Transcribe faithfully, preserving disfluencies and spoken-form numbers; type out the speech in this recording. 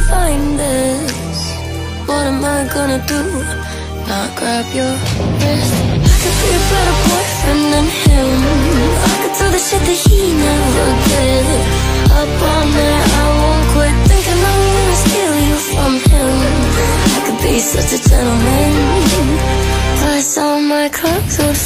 find this. What am I gonna do? Not grab your wrist. I could be a better boyfriend than him. I could do the shit that he never did. Up all night, I won't quit thinking I'm gonna steal you from him. I could be such a gentleman, plus all my clothes would